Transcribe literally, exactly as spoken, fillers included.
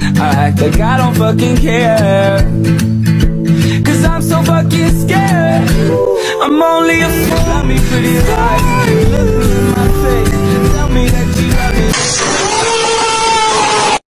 I act like I don't fucking care, cause I'm so fucking scared. I'm only a fool. Tell me pretty lies, look me in my face,